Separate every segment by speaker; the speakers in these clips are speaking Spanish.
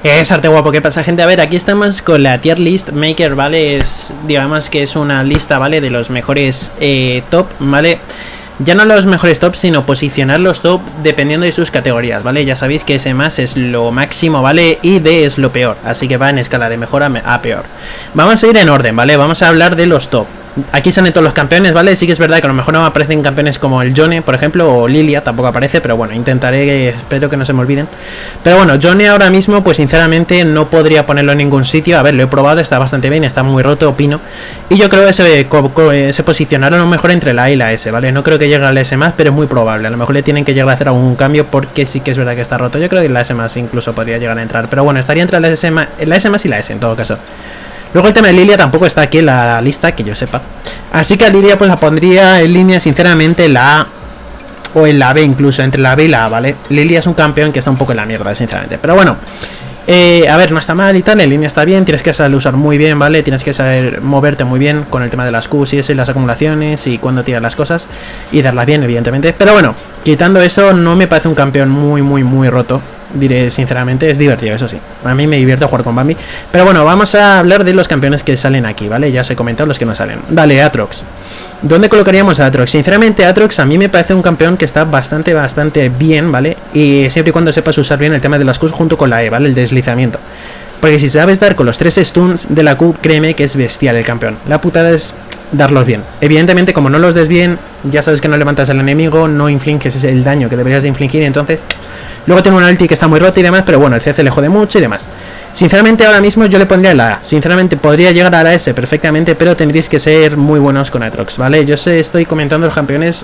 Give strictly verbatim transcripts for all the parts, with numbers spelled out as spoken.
Speaker 1: Es arte guapo, ¿qué pasa, gente? A ver, aquí estamos con la tier list maker, ¿vale? Es, digamos que es una lista, ¿vale? De los mejores eh, top, ¿vale? Ya no los mejores top, sino posicionar los top dependiendo de sus categorías, ¿vale? Ya sabéis que S más es lo máximo, ¿vale? Y D es lo peor, así que va en escala de mejor a, a peor. Vamos a ir en orden, ¿vale? Vamos a hablar de los top. Aquí salen todos los campeones, ¿vale? Sí que es verdad que a lo mejor no aparecen campeones como el Yone, por ejemplo, o Lilia, tampoco aparece, pero bueno, intentaré, espero que no se me olviden. Pero bueno, Yone ahora mismo, pues sinceramente no podría ponerlo en ningún sitio. A ver, lo he probado, está bastante bien, está muy roto, opino. Y yo creo que se, se posicionaron mejor entre la A y la S, ¿vale? No creo que llegue a la S más, pero es muy probable. A lo mejor le tienen que llegar a hacer algún cambio porque sí que es verdad que está roto. Yo creo que la S más incluso podría llegar a entrar. Pero bueno, estaría entre la S más, la S más y la S en todo caso. Luego el tema de Lilia tampoco está aquí en la lista, que yo sepa. Así que a Lilia pues la pondría en línea sinceramente la A o en la B incluso, entre la B y la A, ¿vale? Lilia es un campeón que está un poco en la mierda, sinceramente. Pero bueno, eh, a ver, no está mal y tal, en línea está bien, tienes que saber usar muy bien, ¿vale? Tienes que saber moverte muy bien con el tema de las Qs y eso, y las acumulaciones y cuando tiras las cosas y darlas bien, evidentemente. Pero bueno, quitando eso, no me parece un campeón muy, muy, muy roto. Diré sinceramente, es divertido, eso sí. A mí me divierte jugar con Bambi. Pero bueno, vamos a hablar de los campeones que salen aquí, ¿vale? Ya os he comentado los que no salen. Vale, Aatrox. ¿Dónde colocaríamos a Aatrox? Sinceramente, Aatrox a mí me parece un campeón que está bastante, bastante bien, ¿vale? Y siempre y cuando sepas usar bien el tema de las Qs junto con la E, ¿vale? El deslizamiento. Porque si sabes dar con los tres stuns de la Q, créeme que es bestial el campeón. La putada es darlos bien. Evidentemente, como no los des bien, ya sabes que no levantas al enemigo, no infliges el daño que deberías de infligir, entonces... Luego tiene una ulti que está muy rota y demás, pero bueno, el C C le jode mucho y demás. Sinceramente, ahora mismo yo le pondría la A. Sinceramente, podría llegar a la S perfectamente, pero tendréis que ser muy buenos con Aatrox, ¿vale? Yo sé, estoy comentando los campeones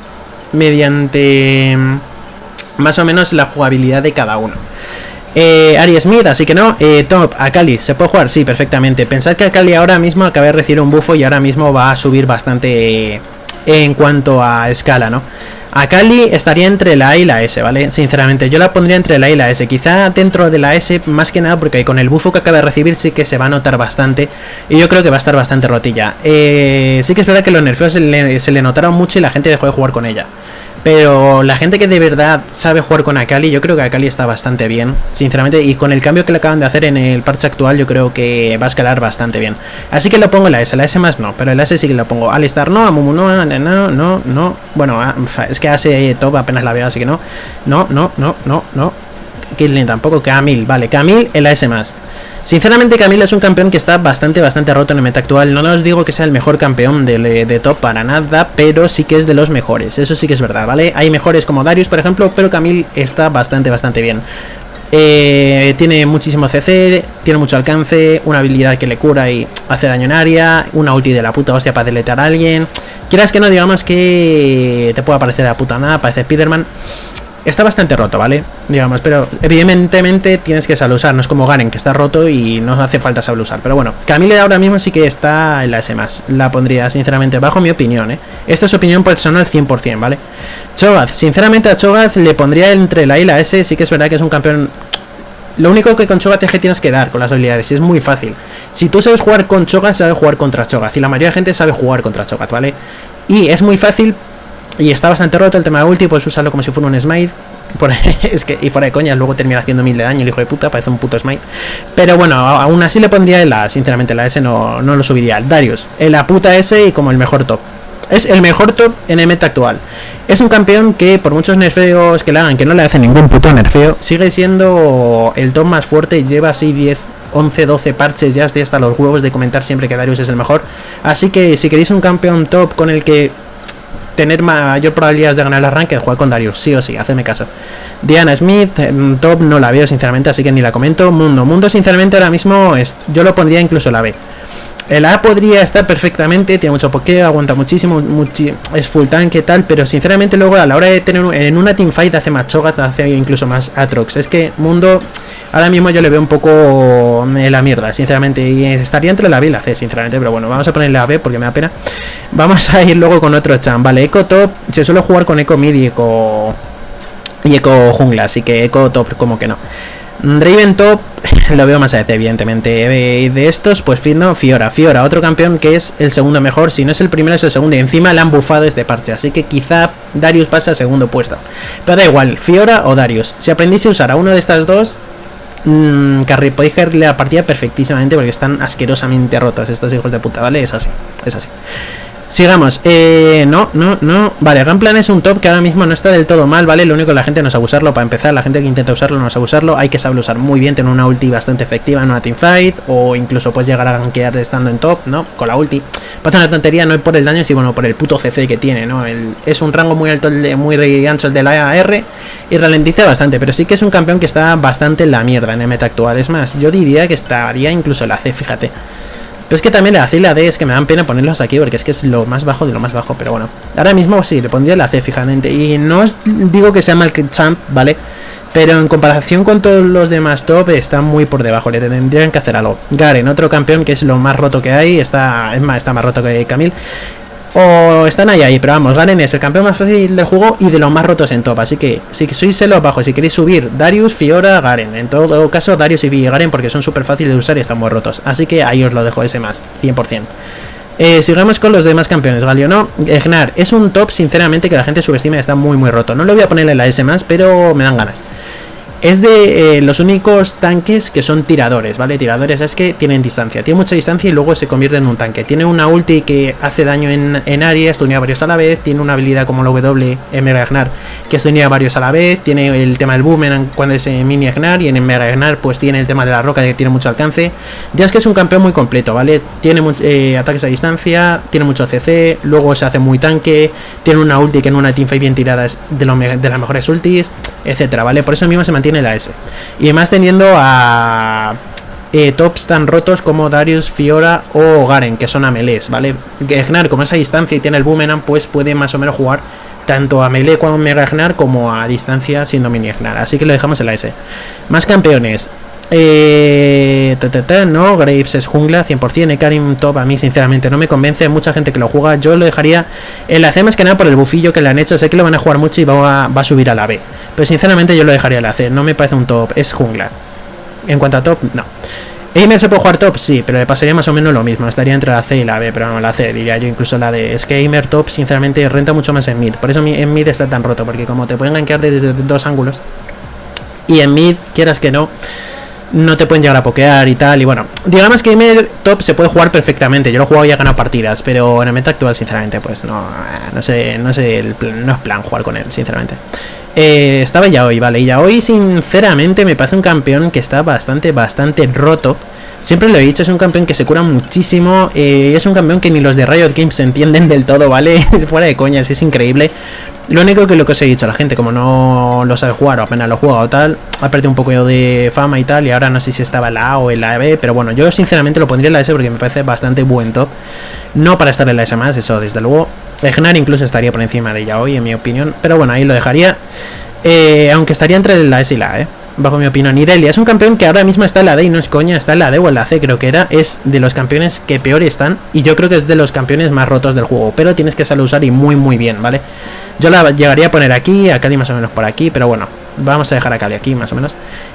Speaker 1: mediante más o menos la jugabilidad de cada uno. Eh, Ari Smith, así que no, eh, top, Akali, ¿se puede jugar? Sí, perfectamente. Pensad que Akali ahora mismo acaba de recibir un buffo y ahora mismo va a subir bastante eh, en cuanto a escala, ¿no? Akali estaría entre la A y la S, ¿vale? Sinceramente, yo la pondría entre la A y la S. Quizá dentro de la S, más que nada, porque con el buffo que acaba de recibir sí que se va a notar bastante. Y yo creo que va a estar bastante rotilla. Eh, sí que es verdad que los nerfeos se le, se le notaron mucho y la gente dejó de jugar con ella. Pero la gente que de verdad sabe jugar con Akali, yo creo que Akali está bastante bien, sinceramente, y con el cambio que le acaban de hacer en el parche actual, yo creo que va a escalar bastante bien. Así que lo pongo en la S, la S más no, pero en la S sí que lo pongo. Alistar no, Amumu no, no, no, no, bueno, es que hace top apenas la veo, así que no, no, no, no, no, no. Caitlyn tampoco, Camille, vale, Camille en la S más. Sinceramente, Camille es un campeón que está bastante, bastante roto en el meta actual. No os digo que sea el mejor campeón de, de top para nada, pero sí que es de los mejores. Eso sí que es verdad, ¿vale? Hay mejores como Darius, por ejemplo, pero Camille está bastante, bastante bien. Eh, tiene muchísimo C C, tiene mucho alcance, una habilidad que le cura y hace daño en área, una ulti de la puta hostia para deletar a alguien. Quieras que no, digamos que te pueda parecer de la puta nada, parece Spiderman. Está bastante roto, ¿vale? Digamos, pero evidentemente tienes que saber usar. No es como Garen, que está roto y no hace falta saber usar. Pero bueno, Camille ahora mismo sí que está en la S más. La pondría, sinceramente, bajo mi opinión, ¿eh? Esta es opinión personal cien por cien, ¿vale? Cho'Gath, sinceramente a Cho'Gath le pondría entre la I y la S. Sí que es verdad que es un campeón... Lo único que con Cho'Gath es que tienes que dar con las habilidades. Y es muy fácil. Si tú sabes jugar con Cho'Gath, sabes jugar contra Cho'Gath. Y la mayoría de gente sabe jugar contra Cho'Gath, ¿vale? Y es muy fácil... Y está bastante roto el tema de ulti, puedes usarlo como si fuera un smite. Por, es que, y fuera de coña, luego termina haciendo mil de daño el hijo de puta, parece un puto smite. Pero bueno, aún así le pondría en la, sinceramente la S no, no lo subiría. Darius, en la puta S y como el mejor top. Es el mejor top en el meta actual. Es un campeón que por muchos nerfeos que le hagan, que no le hacen ningún puto nerfeo, sigue siendo el top más fuerte y lleva así diez, once, doce parches, ya estoy hasta los huevos de comentar siempre que Darius es el mejor. Así que si queréis un campeón top con el que tener mayor probabilidad de ganar el arranque, jugar con Darius, sí o sí, hacedme caso. Diana Smith, top no la veo sinceramente, así que ni la comento. Mundo, Mundo sinceramente ahora mismo es, yo lo pondría incluso la B. El A podría estar perfectamente, tiene mucho pokeo, aguanta muchísimo, muchi es full tanque y tal, pero sinceramente luego a la hora de tener un, en una teamfight hace más Cho'Gath, hace incluso más Aatrox. Es que Mundo ahora mismo yo le veo un poco en la mierda, sinceramente, y estaría entre la B y la C, sinceramente, pero bueno, vamos a ponerle la B porque me da pena. Vamos a ir luego con otro champ, vale, Echo top, se suele jugar con Echo mid y Echo, y Echo jungla, así que Echo top como que no. Draven top lo veo más A D C, evidentemente. De estos, pues no, Fiora, Fiora, otro campeón que es el segundo mejor. Si no es el primero, es el segundo. Y encima le han bufado este parche. Así que quizá Darius pasa a segundo puesto. Pero da igual, Fiora o Darius. Si aprendís a usar a uno de estas dos, mmm, carry, podéis caerle la partida perfectísimamente porque están asquerosamente rotos estos hijos de puta, ¿vale? Es así, es así. Sigamos, eh, no, no, no, vale, Gunplan es un top que ahora mismo no está del todo mal, ¿vale? Lo único que la gente no sabe usarlo, para empezar, la gente que intenta usarlo no sabe usarlo, hay que saber usar muy bien, tener una ulti bastante efectiva en una teamfight, o incluso puedes llegar a gankear estando en top, ¿no? Con la ulti. Pasa una tontería, no es por el daño, sino por el puto C C que tiene, ¿no? El, es un rango muy alto, el de, muy ancho el de la A R, y ralentiza bastante, pero sí que es un campeón que está bastante en la mierda en el meta actual, es más, yo diría que estaría incluso en la C, fíjate. Pero es que también la C y la D es que me dan pena ponerlos aquí porque es que es lo más bajo de lo más bajo. Pero bueno, ahora mismo sí, le pondría la C fijamente. Y no os digo que sea mal que champ, ¿vale? Pero en comparación con todos los demás top está muy por debajo, le tendrían que hacer algo. Garen, otro campeón que es lo más roto que hay, está, es más, está más roto que Camille. O están ahí, ahí, pero vamos, Garen es el campeón más fácil del juego y de los más rotos en top. Así que si sois en los bajos, si queréis subir, Darius, Fiora, Garen. En todo caso, Darius y Garen porque son súper fáciles de usar y están muy rotos. Así que ahí os lo dejo ese más, cien por cien. Eh, sigamos con los demás campeones, ¿vale? No, Gnar es un top, sinceramente, que la gente subestima y está muy muy roto. No lo voy a poner en la S más, pero me dan ganas. Es de eh, los únicos tanques que son tiradores, ¿vale? Tiradores es que tienen distancia, tiene mucha distancia y luego se convierte en un tanque. Tiene una ulti que hace daño en, en área, estunea varios a la vez. Tiene una habilidad como la W en Mega Gnar que estunea varios a la vez. Tiene el tema del boomerang cuando es en Mini Gnar, y en Mega Gnar pues tiene el tema de la roca que tiene mucho alcance. Ya es que es un campeón muy completo, ¿vale? Tiene eh, ataques a distancia, tiene mucho C C, luego se hace muy tanque, tiene una ulti que en una teamfight bien tirada es de, lo, de las mejores ultis, etcétera, ¿vale? Por eso mismo se mantiene la S. Y más teniendo a eh, tops tan rotos como Darius, Fiora o Garen, que son a melees, ¿vale? Gnar, como es a distancia y tiene el boomerang, pues puede más o menos jugar tanto a melee como Mega Gnar como a distancia siendo Mini Gnar. Así que lo dejamos en la S. Más campeones. Eh, ta, ta, ta, no, Graves es jungla cien por cien. Karim top a mí sinceramente no me convence. Hay mucha gente que lo juega, yo lo dejaría en la C más que nada por el bufillo que le han hecho. Sé que lo van a jugar mucho y va a, va a subir a la B, pero sinceramente yo lo dejaría en la C. No me parece un top, es jungla. En cuanto a top, no. Aimer se puede jugar top, sí, pero le pasaría más o menos lo mismo. Estaría entre la C y la B, pero no, la C diría yo, incluso la D. Es que Aimer top sinceramente renta mucho más en mid. Por eso en mid está tan roto, porque como te pueden gankear desde dos ángulos, y en mid, quieras que no, no te pueden llegar a pokear y tal. Y bueno, digamos que Aimer top se puede jugar perfectamente. Yo lo he jugado y he ganado partidas, pero en el meta actual sinceramente pues no, no sé, no sé el plan, no es plan jugar con él, sinceramente. eh, Estaba Yaoi, vale, y Yaoi sinceramente me parece un campeón que está bastante, bastante roto. Siempre lo he dicho, es un campeón que se cura muchísimo. eh, Es un campeón que ni los de Riot Games se entienden del todo, ¿vale? Fuera de coñas, es increíble. Lo único que lo que os he dicho, la gente como no lo sabe jugar o apenas lo juega o tal, ha perdido un poco de fama y tal, y ahora no sé si estaba en la A o en la B, pero bueno, yo sinceramente lo pondría en la S porque me parece bastante buen top. No para estar en la S más, eso desde luego. El Gnar incluso estaría por encima de Yaoi en mi opinión, pero bueno, ahí lo dejaría. eh, Aunque estaría entre la S y la A, eh bajo mi opinión. Irelia es un campeón que ahora mismo está en la D y no es coña, está en la D o en la C creo que era. Es de los campeones que peor están y yo creo que es de los campeones más rotos del juego, pero tienes que saber usar y muy muy bien, ¿vale? Yo la llegaría a poner aquí, a Kali más o menos por aquí, pero bueno, vamos a dejar a Kali aquí más o menos.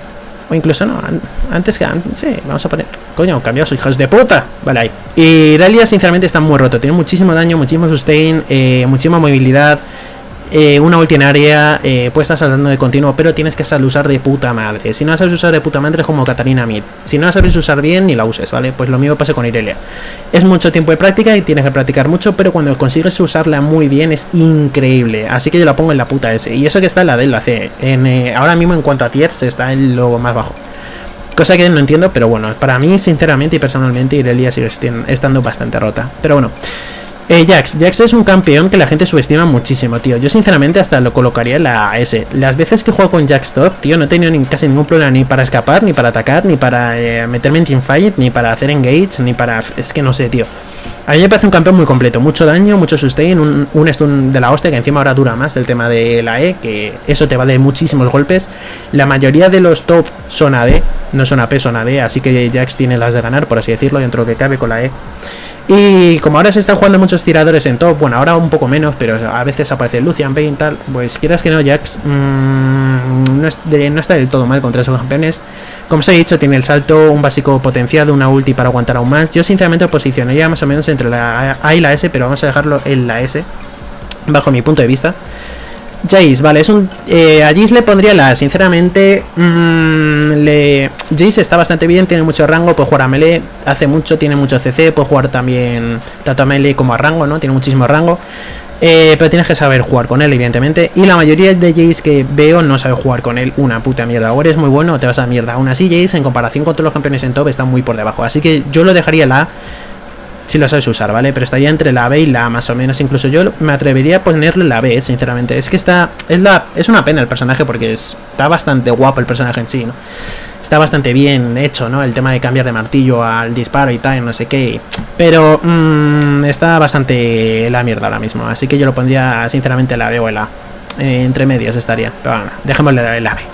Speaker 1: O incluso no, antes que antes, sí, vamos a poner, coño, cambiados, hijos de puta. Vale, ahí. Y Irelia sinceramente está muy roto, tiene muchísimo daño, muchísimo sustain, eh, muchísima movilidad. Eh, una ulti en área, eh, puedes estar saltando de continuo, pero tienes que saber usar de puta madre. Si no sabes usar de puta madre es como Katarina Mid. Si no la sabes usar bien, ni la uses, ¿vale? Pues lo mismo pasa con Irelia. Es mucho tiempo de práctica y tienes que practicar mucho, pero cuando consigues usarla muy bien es increíble. Así que yo la pongo en la puta S. Y eso que está en la D, en la C. En, eh, ahora mismo en cuanto a tiers está en lo más bajo. Cosa que no entiendo, pero bueno, para mí sinceramente y personalmente Irelia sigue estando bastante rota. Pero bueno. Eh, Jax, Jax es un campeón que la gente subestima muchísimo, tío. Yo sinceramente hasta lo colocaría en la S. Las veces que juego con Jax top, tío, no he tenido ni, casi ningún problema ni para escapar, ni para atacar, ni para eh, meterme en teamfight, ni para hacer engage, ni para... Es que no sé, tío. A mí me parece un campeón muy completo. Mucho daño, mucho sustain, un, un stun de la hostia que encima ahora dura más el tema de la E, que eso te vale muchísimos golpes. La mayoría de los top son A D, no son A P, son A D, así que Jax tiene las de ganar, por así decirlo, dentro de lo que cabe con la E. Y como ahora se están jugando muchos tiradores en top, bueno, ahora un poco menos, pero a veces aparece Lucian, Bane y tal, pues quieras que no, Jax mmm, no, es de, no está del todo mal contra esos campeones. Como os he dicho, tiene el salto, un básico potenciado, una ulti para aguantar aún más. Yo sinceramente posicionaría más o menos entre la A y la S, pero vamos a dejarlo en la S, bajo mi punto de vista. Jace, vale, es un... Eh, a Jace le pondría la, sinceramente... Mmm, le, Jace está bastante bien, tiene mucho rango, puede jugar a melee, hace mucho, tiene mucho C C, puede jugar también tanto a melee como a rango, ¿no? Tiene muchísimo rango. Eh, pero tienes que saber jugar con él, evidentemente. Y la mayoría de Jace que veo no sabe jugar con él una puta mierda. O eres muy bueno o te vas a la mierda. Aún así, Jace, en comparación con todos los campeones en top, está muy por debajo. Así que yo lo dejaría la A si lo sabes usar, ¿vale? Pero estaría entre la B y la A más o menos. Incluso yo me atrevería a ponerle la B, sinceramente. Es que está... Es, la, es una pena el personaje porque es, está bastante guapo el personaje en sí, ¿no? Está bastante bien hecho, ¿no? El tema de cambiar de martillo al disparo y tal, no sé qué. Pero mmm, está bastante la mierda ahora mismo. Así que yo lo pondría, sinceramente, la B o la A. Eh, entre medias estaría. Pero bueno, dejémosle la, la B.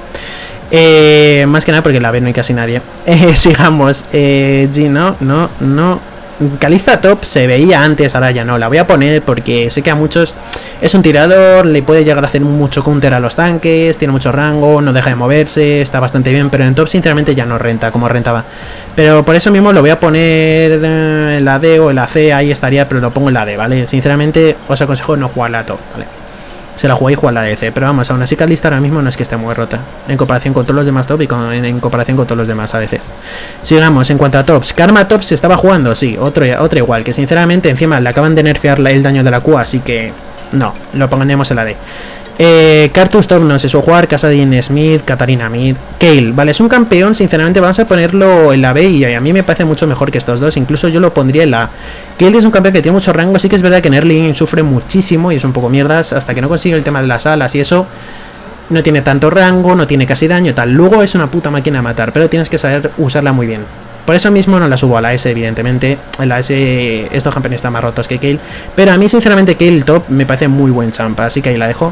Speaker 1: Eh, más que nada porque la B no hay casi nadie. Eh, sigamos. Eh, G, no, no, no. Kalista top se veía antes, ahora ya no. La voy a poner porque sé que a muchos es un tirador, le puede llegar a hacer mucho counter a los tanques, tiene mucho rango, no deja de moverse, está bastante bien, pero en top sinceramente ya no renta como rentaba. Pero por eso mismo lo voy a poner en la D o en la C, ahí estaría, pero lo pongo en la D, ¿vale? Sinceramente os aconsejo no jugar la top, ¿vale? Se la jugáis y jugar la D C, pero vamos, aún así Kalista ahora mismo no es que esté muy rota en comparación con todos los demás top y con, en, en comparación con todos los demás A D Cs. Sigamos, en cuanto a tops, Karma top se estaba jugando, sí, otro, otro igual, que sinceramente encima le acaban de nerfear el daño de la Q, así que no, lo pondremos en la D. Eh, Cartus top no se suele jugar, Kassadin Smith, Katarina Mid, Kayle, vale, es un campeón, sinceramente vamos a ponerlo en la B y a mí me parece mucho mejor que estos dos, incluso yo lo pondría en la A. Kayle es un campeón que tiene mucho rango, sí que es verdad que en early sufre muchísimo y es un poco mierdas, hasta que no consigue el tema de las alas y eso, no tiene tanto rango, no tiene casi daño, tal, luego es una puta máquina de matar, pero tienes que saber usarla muy bien. Por eso mismo no la subo a la S, evidentemente. En la S estos campeones están más rotos que Kayle, pero a mí sinceramente Kayle top me parece muy buen champa, así que ahí la dejo.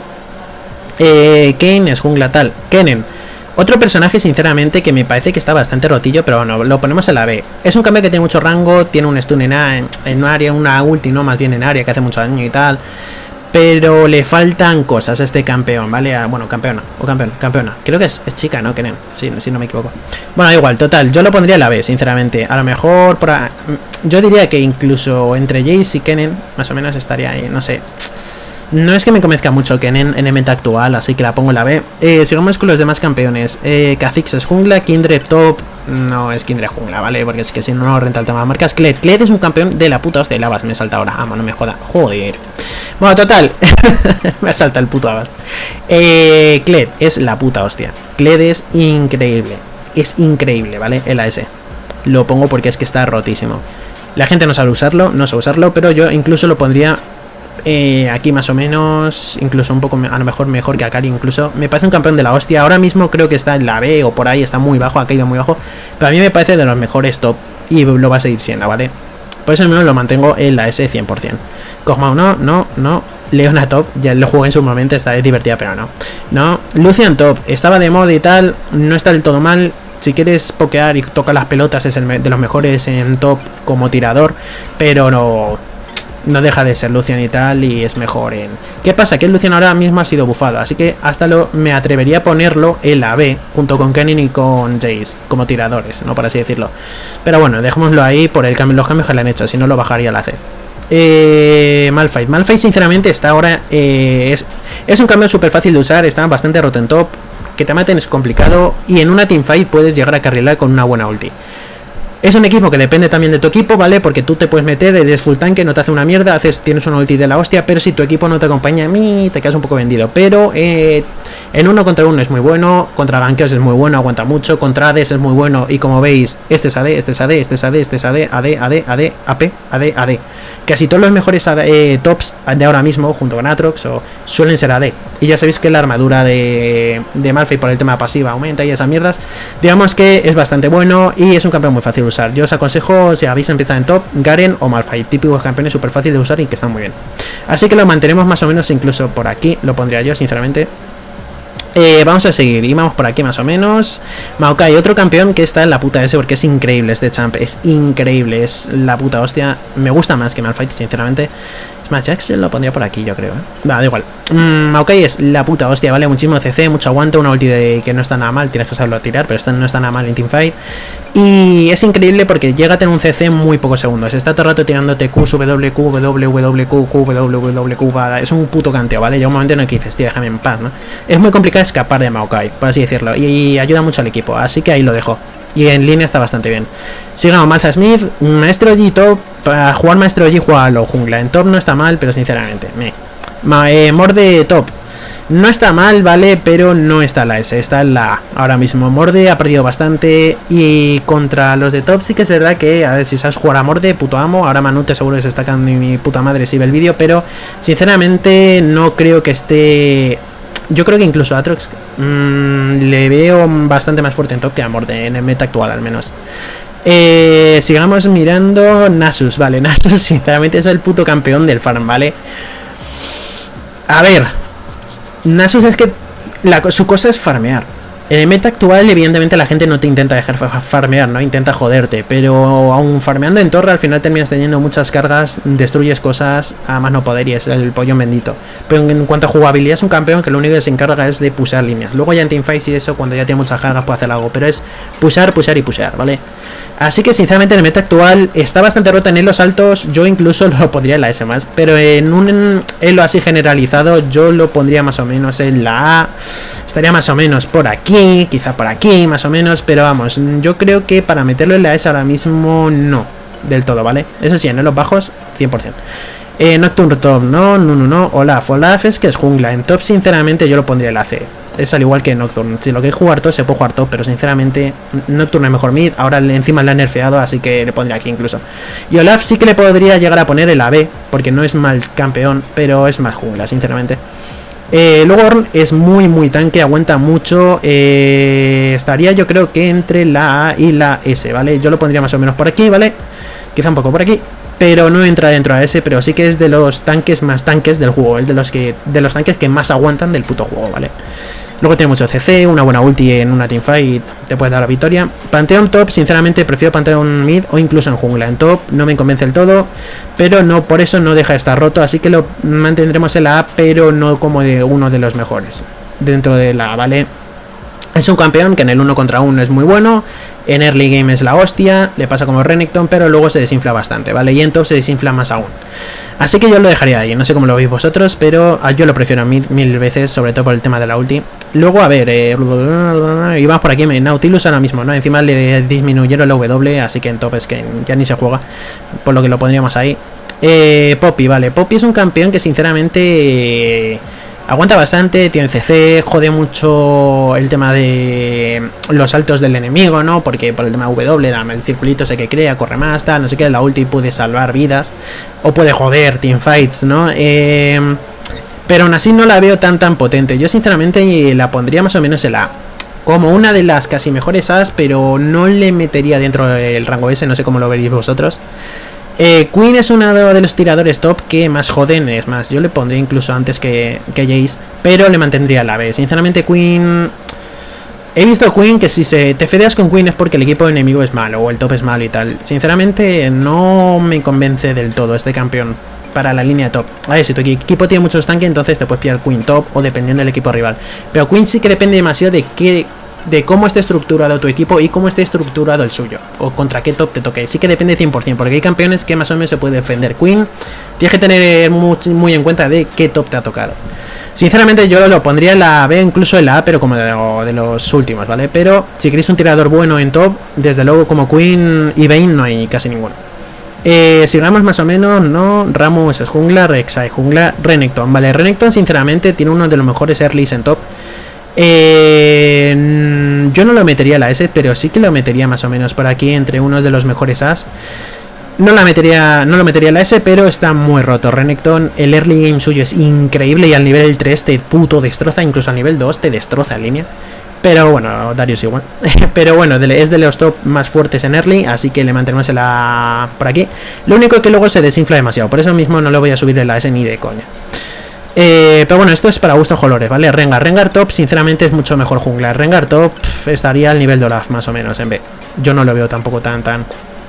Speaker 1: Eh, Kayn es jungla tal. Kennen, otro personaje sinceramente que me parece que está bastante rotillo, pero bueno, lo ponemos en la B. Es un campeón que tiene mucho rango, tiene un stun en, a, en, en área, una ulti, no, más bien en área, que hace mucho daño y tal. Pero le faltan cosas a este campeón, ¿vale? A, bueno, campeona, o campeón, campeona. Creo que es, es chica, ¿no? Kennen, sí, si no me equivoco. Bueno, igual, total, yo lo pondría en la B, sinceramente. A lo mejor, por a, yo diría que incluso entre Jace y Kennen, más o menos estaría ahí, no sé. No es que me convenzca mucho Kennen en el meta actual, así que la pongo en la B. Eh, sigamos con los demás campeones. Eh, Kha'Zix es jungla, Kindred top. No es Kindred jungla, ¿vale? Porque es que si no, no renta el tema de marcas. Kled, Kled es un campeón de la puta hostia. Lavas me salta ahora. Ah, no me joda. Joder. Bueno, total. Me salta el puto Avast. Eh, Kled es la puta hostia. Kled es increíble. Es increíble, ¿vale? El A S. Lo pongo porque es que está rotísimo. La gente no sabe usarlo, no sabe usarlo, pero yo incluso lo pondría... Eh, aquí más o menos, incluso un poco, a lo mejor mejor que Akali incluso. Me parece un campeón de la hostia. Ahora mismo creo que está en la B o por ahí, está muy bajo, ha caído muy bajo. Pero a mí me parece de los mejores top y lo va a seguir siendo, ¿vale? Por eso mismo lo mantengo en la S cien por cien. Kog'Maw no, no, no. Leona top, ya lo jugué en su momento, está divertida, pero no. No, Lucian top, estaba de moda y tal, no está del todo mal. Si quieres pokear y tocar las pelotas es el de los mejores en top como tirador, pero no... No deja de ser Lucian y tal, y es mejor en... ¿Qué pasa? Que el Lucian ahora mismo ha sido bufado, así que hasta lo me atrevería a ponerlo en la B, junto con Kennen y con Jace, como tiradores, ¿no? Por así decirlo. Pero bueno, dejémoslo ahí por el cambio, los cambios que le han hecho, si no lo bajaría a la C. Eh, Malphite. Malphite sinceramente está ahora... Eh, es, es un cambio súper fácil de usar, está bastante roto en top, que te maten es complicado, y en una teamfight puedes llegar a carrilar con una buena ulti. Es un equipo que depende también de tu equipo, ¿vale? Porque tú te puedes meter, eres full tanque, no te hace una mierda, haces, tienes una ulti de la hostia, pero si tu equipo no te acompaña a mí, te quedas un poco vendido. Pero eh, en uno contra uno es muy bueno, contra gankeos es muy bueno, aguanta mucho, contra A Ds es muy bueno, y como veis, este es A D, este es A D, este es A D, este es A D, A D, A D, A D, A P, A D, A D. Casi todos los mejores eh, tops de ahora mismo, junto con Aatrox, o, suelen ser A D. Y ya sabéis que la armadura de, de Malphite por el tema pasiva aumenta y esas mierdas. Digamos que es bastante bueno y es un campeón muy fácil de usar. Yo os aconsejo, si habéis empezado en top, Garen o Malphite, típicos campeones súper fácil de usar y que están muy bien. Así que lo mantenemos más o menos, incluso por aquí, lo pondría yo sinceramente. Eh, vamos a seguir y vamos por aquí más o menos. Maokai, otro campeón que está en la puta S porque es increíble este champ, es increíble, es la puta hostia. Me gusta más que Malphite, sinceramente. Es más, Jax lo pondría por aquí, yo creo, ¿eh? Va, da igual. Mm, Maokai es la puta hostia, ¿vale? Muchísimo C C, mucho aguante, una ulti de que no está nada mal, tienes que saberlo tirar, pero esta no está nada mal en teamfight. Y es increíble porque llega a tener un C C en muy pocos segundos. Está todo el rato tirándote Q, W, Q, W, W, Q, Q, W, W, Q, va, es un puto canteo, ¿vale? Llega un momento en el que dices, tío, déjame en paz, ¿no? Es muy complicado escapar de Maokai, por así decirlo, y, y ayuda mucho al equipo, así que ahí lo dejo. Y en línea está bastante bien. Sigamos, Malza Smith, Maestro Yi top. Para jugar Maestro Yi, juega lo jungla. En top no está mal, pero sinceramente, me. Ma, eh, Morde top. No está mal, ¿vale? Pero no está la S, está en la A. Ahora mismo Morde ha perdido bastante. Y contra los de top sí que es verdad que, a ver, si sabes jugar a Morde, puto amo. Ahora Manute seguro que se está cagando en mi puta madre si ve el vídeo. Pero sinceramente no creo que esté... Yo creo que incluso a Aatrox mmm, le veo bastante más fuerte en top que a Morde, en el meta actual al menos. Eh, sigamos mirando Nasus, vale, Nasus sinceramente es el puto campeón del farm, ¿vale? A ver, Nasus es que la, su cosa es farmear. En el meta actual, evidentemente, la gente no te intenta dejar farmear, ¿no? Intenta joderte, pero aún farmeando en torre, al final terminas teniendo muchas cargas, destruyes cosas a más no poder y es el pollón bendito. Pero en cuanto a jugabilidad, es un campeón que lo único que se encarga es de pushar líneas. Luego ya en teamfights y eso, cuando ya tiene muchas cargas, puede hacer algo, pero es pushar, pushar y pushar, ¿vale? Así que, sinceramente, en el meta actual está bastante roto en elos altos, yo incluso lo pondría en la S más, pero en un elo así generalizado, yo lo pondría más o menos en la A, estaría más o menos por aquí, quizá por aquí, más o menos, pero vamos, yo creo que para meterlo en la S ahora mismo no, del todo, ¿vale? Eso sí, en los bajos, cien por cien. Eh, Nocturne top, no, no, no, no, Olaf, Olaf es que es jungla, en top sinceramente yo lo pondría en la C. Es al igual que Nocturne, si lo queréis jugar top se puede jugar top, pero sinceramente Nocturne es mejor mid, ahora encima le han nerfeado, así que le pondría aquí incluso. Y Olaf sí que le podría llegar a poner en la B, porque no es mal campeón, pero es más jungla, sinceramente. Eh, luego Ornn es muy muy tanque, aguanta mucho, eh, estaría yo creo que entre la A y la S, ¿vale? Yo lo pondría más o menos por aquí, ¿vale? Quizá un poco por aquí, pero no entra dentro de S, pero sí que es de los tanques más tanques del juego, es de los que de los tanques que más aguantan del puto juego, ¿vale? Luego tiene mucho C C, una buena ulti en una teamfight te puede dar la victoria. Pantheon top, sinceramente prefiero Pantheon mid o incluso en jungla. En top no me convence del todo, pero no por eso no deja de estar roto, así que lo mantendremos en la A, pero no como de uno de los mejores dentro de la A, ¿vale? Es un campeón que en el uno contra uno es muy bueno, en early game es la hostia, le pasa como Renekton, pero luego se desinfla bastante, ¿vale? Y en top se desinfla más aún. Así que yo lo dejaría ahí, no sé cómo lo veis vosotros, pero yo lo prefiero mil, mil veces, sobre todo por el tema de la ulti. Luego, a ver, eh, y vamos por aquí, Nautilus ahora mismo, ¿no? Encima le disminuyeron la W, así que en top es que ya ni se juega, por lo que lo pondríamos ahí. Eh, Poppy, vale, Poppy es un campeón que sinceramente... Eh, aguanta bastante, tiene C C, jode mucho el tema de los saltos del enemigo, ¿no? Porque por el tema de W, el circulito ese que crea, corre más, tal, no sé qué, la ulti puede salvar vidas o puede joder teamfights, ¿no? Eh, pero aún así no la veo tan tan potente. Yo sinceramente la pondría más o menos en la A, como una de las casi mejores As, pero no le metería dentro del rango S, no sé cómo lo veréis vosotros. Eh, Queen es uno de los tiradores top que más joden, es más, yo le pondría incluso antes que, que Jace, pero le mantendría la B. Sinceramente Queen... He visto Queen que si se te fedeas con Queen es porque el equipo enemigo es malo o el top es malo y tal. Sinceramente no me convence del todo este campeón para la línea top. A ver, si tu equipo tiene muchos tanques, entonces te puedes pillar Queen top o dependiendo del equipo rival. Pero Queen sí que depende demasiado de qué... de cómo esté estructurado tu equipo y cómo esté estructurado el suyo, o contra qué top te toque. Sí que depende cien por cien, porque hay campeones que más o menos se puede defender. Queen tienes que tener muy, muy en cuenta de qué top te ha tocado. Sinceramente yo lo pondría en la B, incluso en la A, pero como de, de los últimos, ¿vale? Pero si queréis un tirador bueno en top, desde luego como Queen y Vayne no hay casi ninguno. Eh, sigamos más o menos, ¿no? Rammus es jungla, Rek'Sai jungla, Renekton, ¿vale? Renekton sinceramente tiene uno de los mejores earlys en top. Eh, yo no lo metería a la S, pero sí que lo metería más o menos por aquí entre uno de los mejores As. No la metería, no lo metería a la S, pero está muy roto Renekton. El early game suyo es increíble y al nivel tres te puto destroza, incluso al nivel dos te destroza en línea. Pero bueno, Darius igual. Pero bueno, es de los top más fuertes en early, así que le mantenemos en la... por aquí. Lo único que luego se desinfla demasiado, por eso mismo no lo voy a subir en la S ni de coña. Eh, pero bueno, esto es para gustos colores, ¿vale? Rengar, Rengar top, sinceramente es mucho mejor jungla. Rengar top pff, estaría al nivel de Olaf, más o menos, en B. Yo no lo veo tampoco tan, tan...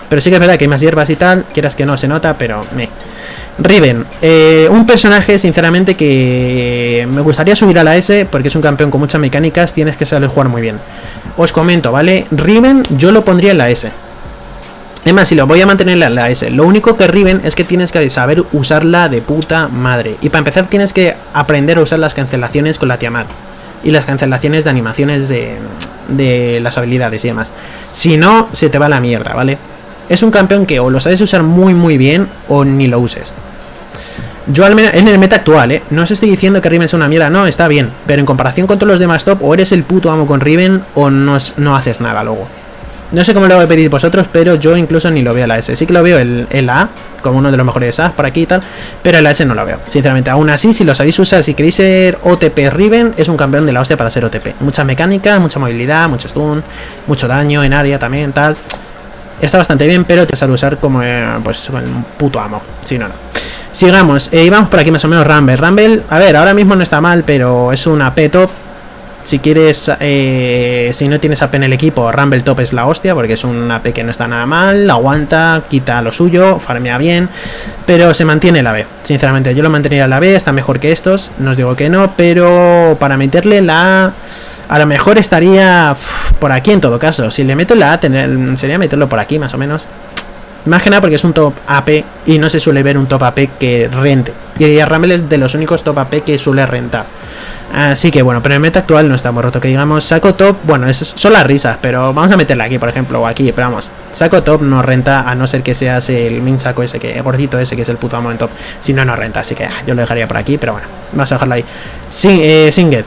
Speaker 1: Pero sí que es verdad que hay más hierbas y tal, quieras que no se nota, pero me. Riven, eh, un personaje sinceramente que me gustaría subir a la S porque es un campeón con muchas mecánicas, tienes que saber jugar muy bien. Os comento, ¿vale? Riven yo lo pondría en la S. Es más, si lo voy a mantener en la S. Lo único que Riven es que tienes que saber usarla de puta madre. Y para empezar tienes que aprender a usar las cancelaciones con la Tiamat. Y las cancelaciones de animaciones de, de las habilidades y demás. Si no, se te va la mierda, ¿vale? Es un campeón que o lo sabes usar muy muy bien o ni lo uses. Yo al menos en el meta actual, ¿eh? No os estoy diciendo que Riven sea una mierda, no, está bien. Pero en comparación con todos los demás top, o eres el puto amo con Riven o no, no haces nada luego. No sé cómo lo veis vosotros, pero yo incluso ni lo veo en la S. Sí que lo veo el, el A, como uno de los mejores A por aquí y tal, pero en la S no lo veo, sinceramente. Aún así, si lo sabéis usar, si queréis ser O T P Riven, es un campeón de la hostia para ser O T P. Mucha mecánica, mucha movilidad, mucho stun, mucho daño en área también, tal. Está bastante bien, pero te sabe usar como, eh, pues, el puto amo. Si no, no. Sigamos, eh, y vamos por aquí más o menos Rumble. Rumble, a ver, ahora mismo no está mal, pero es una P top. Si quieres, eh, si no tienes A P en el equipo, Rumble top es la hostia, porque es una A P que no está nada mal, aguanta, quita lo suyo, farmea bien, pero se mantiene la B. Sinceramente, yo lo mantendría en la B, está mejor que estos, no os digo que no, pero para meterle la A, a lo mejor estaría uf, por aquí en todo caso. Si le meto la A, tener, sería meterlo por aquí más o menos. Más que nada porque es un top A P y no se suele ver un top A P que rente. Y Rumble es de los únicos top A P que suele rentar. Así que bueno, pero en el meta actual no está muy roto. Que digamos, saco top, bueno, es, son las risas, pero vamos a meterla aquí, por ejemplo, o aquí. Pero vamos, saco top no renta a no ser que seas el min saco ese, que gordito ese, que es el puto amo en top. Si no, no renta. Así que ah, yo lo dejaría por aquí, pero bueno, vamos a dejarlo ahí. Sí, eh, Singed.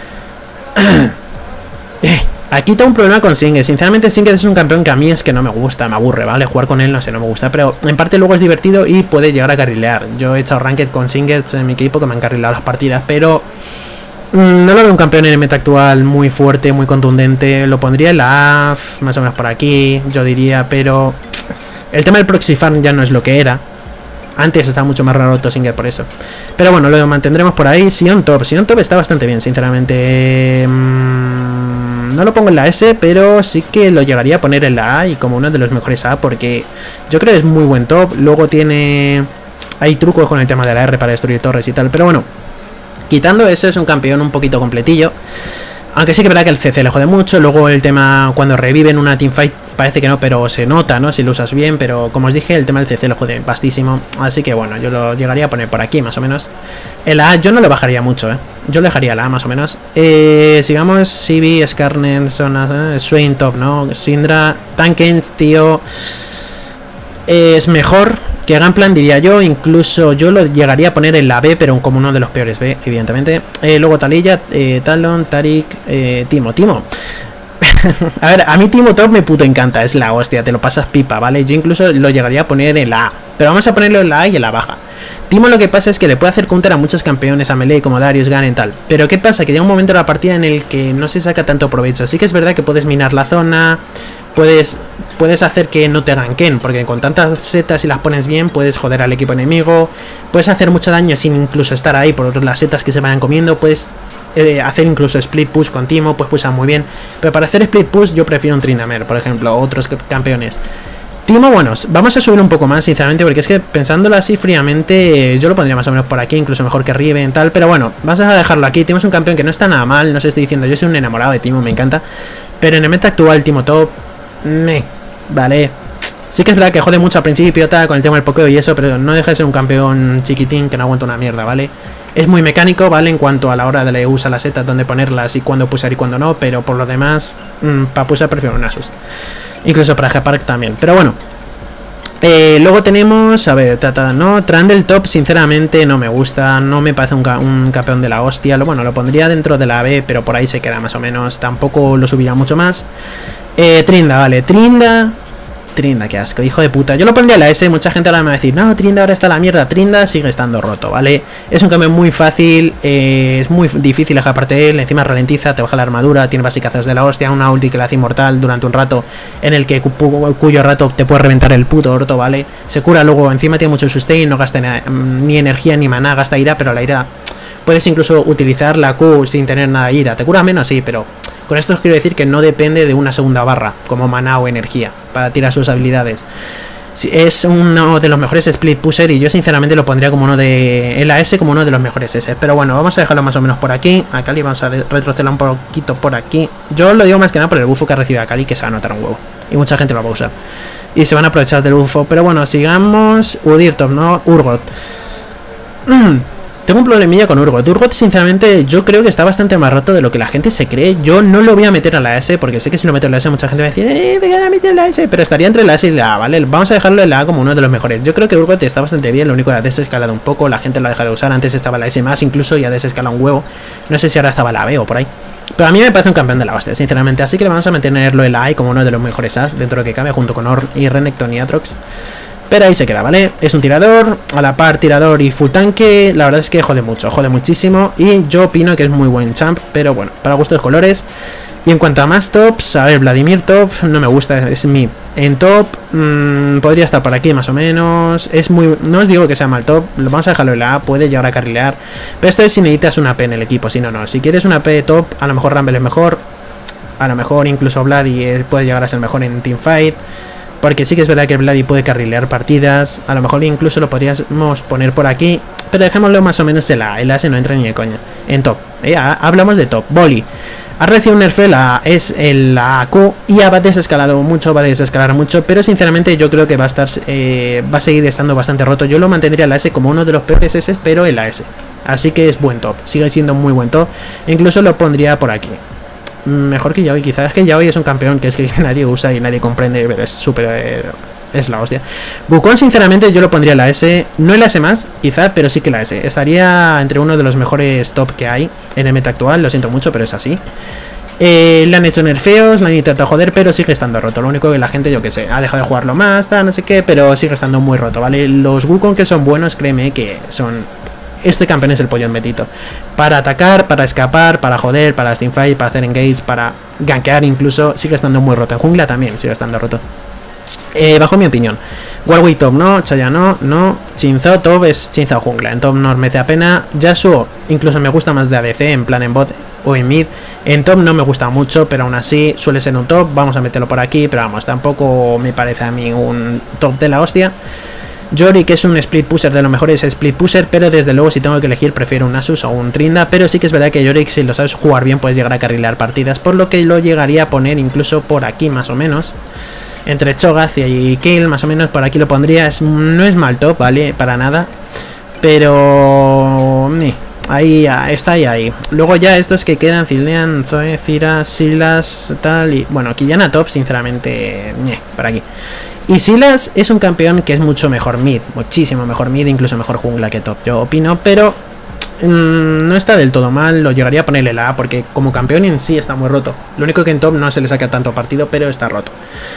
Speaker 1: Aquí tengo un problema con Singed. Sinceramente, Singed es un campeón que a mí es que no me gusta, me aburre, ¿vale? Jugar con él, no sé, no me gusta. Pero en parte luego es divertido y puede llegar a carrilear. Yo he echado ranked con Singed en mi equipo que me han carrilado las partidas, pero mmm, no lo veo un campeón en el meta actual muy fuerte, muy contundente. Lo pondría en la A, más o menos por aquí, yo diría, pero el tema del proxy farm ya no es lo que era. Antes estaba mucho más raro Singed por eso. Pero bueno, lo mantendremos por ahí. Sion top, Sion top está bastante bien, sinceramente. Mmm, no lo pongo en la S, pero sí que lo llegaría a poner en la A y como uno de los mejores A, porque yo creo que es muy buen top. Luego tiene... hay trucos con el tema de la R para destruir torres y tal, pero bueno, quitando eso es un campeón un poquito completillo. Aunque sí que es verdad que el C C le jode mucho. Luego el tema cuando reviven una teamfight parece que no, pero se nota, ¿no? Si lo usas bien, pero como os dije, el tema del C C le jode bastísimo. Así que bueno, yo lo llegaría a poner por aquí más o menos. El A yo no lo bajaría mucho, ¿eh? Yo lo dejaría la A más o menos. Eh, sigamos, Civi, Skarner, Sona, eh, Swain top, ¿no? Syndra, Tankens, tío. Eh, es mejor que Gunplan, diría yo. Incluso yo lo llegaría a poner en la B, pero como uno de los peores B, evidentemente. Eh, luego Taliyah, eh, Talon, Tarik, eh, Timo, Timo. A ver, a mí Timo top me puto encanta, es la hostia, te lo pasas pipa, ¿vale? Yo incluso lo llegaría a poner en la A, pero vamos a ponerlo en la A y en la baja. Timo lo que pasa es que le puede hacer counter a muchos campeones, a melee como Darius, Garen, tal. Pero ¿qué pasa? Que llega un momento de la partida en el que no se saca tanto provecho. Así que es verdad que puedes minar la zona, puedes, puedes hacer que no te ganken, porque con tantas setas si las pones bien puedes joder al equipo enemigo, puedes hacer mucho daño sin incluso estar ahí por las setas que se vayan comiendo, puedes eh, hacer incluso split push con Timo, pues pulsar muy bien. Pero para hacer split push yo prefiero un Tryndamere, por ejemplo, o otros campeones. Timo, bueno, vamos a subir un poco más, sinceramente, porque es que pensándolo así fríamente, yo lo pondría más o menos por aquí, incluso mejor que Riven, tal, pero bueno, vamos a dejarlo aquí. Tenemos un campeón que no está nada mal, no os estoy diciendo, yo soy un enamorado de Timo, me encanta, pero en el meta actual, Timo top, me, vale, sí que es verdad que jode mucho al principio, tal, con el tema del pokeo y eso, pero no deja de ser un campeón chiquitín que no aguanta una mierda, ¿vale? Es muy mecánico, ¿vale? En cuanto a la hora de le usar las setas, dónde ponerlas y cuándo pulsar y cuándo no, pero por lo demás, mmm, para pulsar prefiero un Asus. Incluso para G-Park también, pero bueno. Eh, luego tenemos, a ver, tata, no, Trundle top sinceramente no me gusta, no me parece un, ca un campeón de la hostia. Lo, bueno, lo pondría dentro de la B, pero por ahí se queda más o menos, tampoco lo subiría mucho más. eh, Trinda, vale, Trinda Trinda, qué asco, hijo de puta. Yo lo pondría en la S, mucha gente ahora me va a decir, no, Trinda ahora está la mierda. Trinda sigue estando roto, ¿vale? Es un cambio muy fácil, eh, es muy difícil dejar parte de él, encima ralentiza, te baja la armadura, tiene basicazos de la hostia, una ulti que le hace inmortal durante un rato, en el que cu cuyo rato te puede reventar el puto orto, ¿vale? Se cura luego, encima tiene mucho sustain, no gasta ni energía ni maná, gasta ira, pero la ira puedes incluso utilizar la Q sin tener nada de ira. Te cura menos, sí, pero con esto os quiero decir que no depende de una segunda barra, como maná o energía, para tirar sus habilidades. Sí, es uno de los mejores split pusher y yo sinceramente lo pondría como uno de el A S, como uno de los mejores S. Pero bueno, vamos a dejarlo más o menos por aquí. A Kali vamos a retroceder un poquito por aquí. Yo lo digo más que nada por el bufo que ha recibido a Kali, que se va a notar un huevo. Y mucha gente lo va a usar. Y se van a aprovechar del bufo. Pero bueno, sigamos. Udirtop, ¿no? Urgot. Mm. Tengo un problemilla con Urgot. Urgot, sinceramente, yo creo que está bastante más roto de lo que la gente se cree. Yo no lo voy a meter a la S, porque sé que si lo meto en la S, mucha gente va a decir, eh, venga a meter en la S. Pero estaría entre la S y la A, ¿vale? Vamos a dejarlo en la A como uno de los mejores. Yo creo que Urgot está bastante bien. Lo único que ha desescalado un poco. La gente lo ha dejado de usar. Antes estaba la S más, incluso, y ha desescalado un huevo. No sé si ahora estaba la B o por ahí. Pero a mí me parece un campeón de la hostia, sinceramente. Así que le vamos a mantenerlo en la A como uno de los mejores As, dentro de lo que cabe, junto con Ornn y Renekton y Aatrox. Pero ahí se queda, ¿vale? Es un tirador, a la par tirador y full tanque. La verdad es que jode mucho, jode muchísimo. Y yo opino que es muy buen champ, pero bueno, para gustos colores. Y en cuanto a más tops, a ver, Vladimir top, no me gusta, es mid. En top, mmm, podría estar por aquí más o menos. Es muy, no os digo que sea mal top, lo vamos a dejarlo en la A, puede llegar a carrilear. Pero esto es si necesitas una P en el equipo, si no, no. Si quieres una P top, a lo mejor Rumble es mejor. A lo mejor incluso Vladi puede llegar a ser mejor en teamfight. Porque sí que es verdad que Vladi puede carrilear partidas. A lo mejor incluso lo podríamos poner por aquí. Pero dejémoslo más o menos en la A. El A se no entra ni de coña. En top. ¿eh? Hablamos de top. Boli. Ha recibido un nerfeo, la es el A Q. Y va a desescalado mucho, va a desescalar mucho. Pero sinceramente yo creo que va a estar eh, va a seguir estando bastante roto. Yo lo mantendría en la S como uno de los peores S, pero en la S. Así que es buen top. Sigue siendo muy buen top. Incluso lo pondría por aquí. Mejor que Yaoi, quizás. Es que Yaoi es un campeón que es que nadie usa y nadie comprende, pero es súper... Eh, es la hostia. Wukong, sinceramente, yo lo pondría en la S. No en la S más, quizá, pero sí que la S. Estaría entre uno de los mejores top que hay en el meta actual. Lo siento mucho, pero es así. Eh, le han hecho nerfeos, le han intentado joder, pero sigue estando roto. Lo único que la gente, yo que sé, ha dejado de jugarlo más, tal, no sé qué, pero sigue estando muy roto, ¿vale? Los Wukong que son buenos, créeme que son... Este campeón es el pollón metito. Para atacar, para escapar, para joder, para teamfight, para hacer engage, para gankear incluso, sigue estando muy roto. En jungla también sigue estando roto. Eh, bajo mi opinión. Warwick top no, Chaya no, no. Chinzo top es Chinzo jungla. En top no me hace pena. Yasuo incluso me gusta más de A D C, en plan en bot o en mid. En top no me gusta mucho, pero aún así suele ser un top. Vamos a meterlo por aquí, pero vamos, tampoco me parece a mí un top de la hostia. Yorick es un split pusher, de los mejores split pusher, pero desde luego si tengo que elegir prefiero un Asus o un Trinda, pero sí que es verdad que Yorick, si lo sabes jugar bien, puedes llegar a carrilear partidas, por lo que lo llegaría a poner incluso por aquí más o menos, entre Cho'Gath y Kill, más o menos por aquí lo pondría. Es, no es mal top, ¿vale? Para nada, pero... Eh, ahí está ahí, ahí. Luego ya estos que quedan, Zilean, Zoe, Zira, Silas, tal, y bueno, Quillana top, sinceramente, eh, por aquí. Y Silas es un campeón que es mucho mejor mid, muchísimo mejor mid, incluso mejor jungla que top, yo opino, pero mmm, no está del todo mal, lo llegaría a ponerle la A, porque como campeón en sí está muy roto. Lo único que en top no se le saca tanto partido, pero está roto.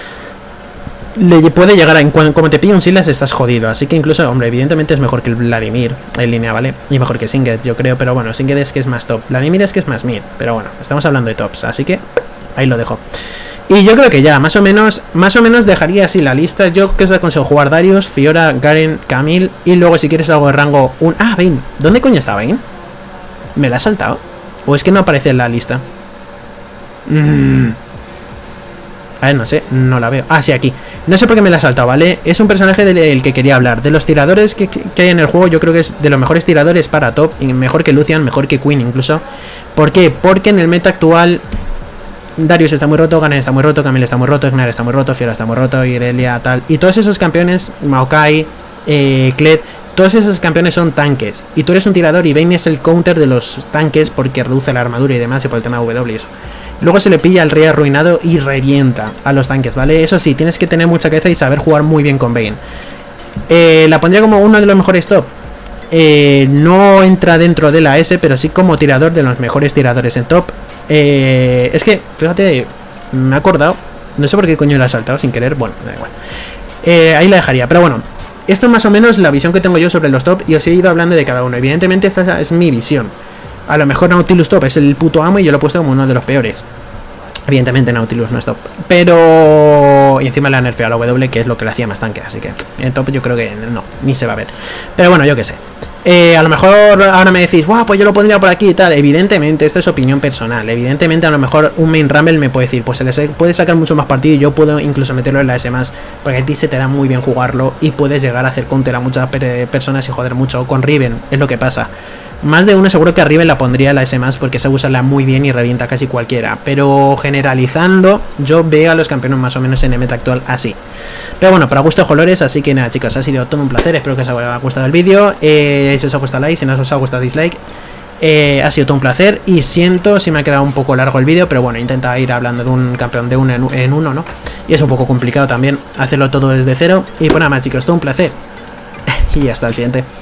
Speaker 1: Le puede llegar a, en cuanto, como te pilla un Silas estás jodido, así que incluso, hombre, evidentemente es mejor que el Vladimir en línea, ¿vale? Y mejor que Singed, yo creo, pero bueno, Singed es que es más top, Vladimir es que es más mid, pero bueno, estamos hablando de tops, así que ahí lo dejo. Y yo creo que ya, más o menos, más o menos dejaría así la lista. Yo que os aconsejo jugar Darius, Fiora, Garen, Camille. Y luego si quieres algo de rango, un... Ah, Vayne. ¿Dónde coño está Vayne? ¿Me la ha saltado? ¿O es que no aparece en la lista? Mm. A ver, no sé, no la veo. Ah, sí, aquí. No sé por qué me la ha saltado, ¿vale? Es un personaje del que quería hablar. De los tiradores que, que hay en el juego, yo creo que es de los mejores tiradores para top. Y mejor que Lucian, mejor que Queen incluso. ¿Por qué? Porque en el meta actual... Darius está muy roto, Garen está muy roto, Camille está muy roto, Gnar está muy roto, Fiora está muy roto, Irelia, tal. Y todos esos campeones, Maokai, eh, Kled, todos esos campeones son tanques. Y tú eres un tirador y Vayne es el counter de los tanques porque reduce la armadura y demás y por el tema de W y eso. Luego se le pilla al rey arruinado y revienta a los tanques, ¿vale? Eso sí, tienes que tener mucha cabeza y saber jugar muy bien con Vayne. Eh, la pondría como uno de los mejores top. Eh, no entra dentro de la S, pero sí como tirador de los mejores tiradores en top. Eh, es que, fíjate, me he acordado. No sé por qué coño la he saltado sin querer. Bueno, da igual. Eh, ahí la dejaría, pero bueno. Esto es más o menos la visión que tengo yo sobre los top. Y os he ido hablando de cada uno. Evidentemente esta es mi visión. A lo mejor Nautilus top es el puto amo y yo lo he puesto como uno de los peores. Evidentemente Nautilus no es top. Pero... Y encima le han nerfeado a la W, que es lo que le hacía más tanque. Así que en top yo creo que no, ni se va a ver. Pero bueno, yo qué sé. Eh, a lo mejor ahora me decís, guau, pues yo lo pondría por aquí y tal. Evidentemente, esto es opinión personal. Evidentemente, a lo mejor un main rumble me puede decir, pues se le puede sacar mucho más partido y yo puedo incluso meterlo en la S más, porque a ti se te da muy bien jugarlo y puedes llegar a hacer counter a muchas personas y joder mucho. Con Riven es lo que pasa. Más de uno seguro que a Riven la pondría en la S más porque sabe usarla muy bien y revienta casi cualquiera. Pero generalizando, yo veo a los campeones más o menos en el meta actual así. Pero bueno, para gusto colores, así que nada chicos, ha sido todo un placer, espero que os haya gustado el vídeo. Eh, si os ha gustado like, si no os ha gustado dislike. Eh, ha sido todo un placer y siento si me ha quedado un poco largo el vídeo, pero bueno, intenta ir hablando de un campeón de uno en, en uno, ¿no? Y es un poco complicado también hacerlo todo desde cero. Y pues nada más chicos, todo un placer. Y hasta el siguiente.